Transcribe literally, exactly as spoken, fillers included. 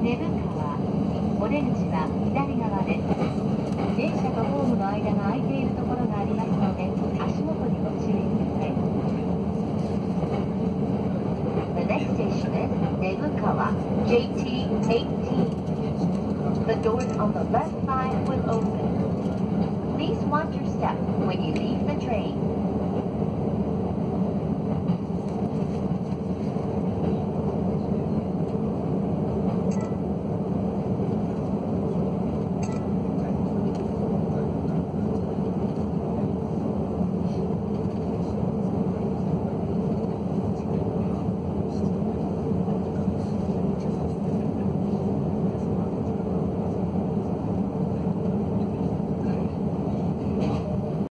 根府川、お出口は左側です。電車とホームの間が空いているところがありますので、足元にご注意ください。The next station is Nebukawa, J T eighteen. The doors on the left side will open. Please watch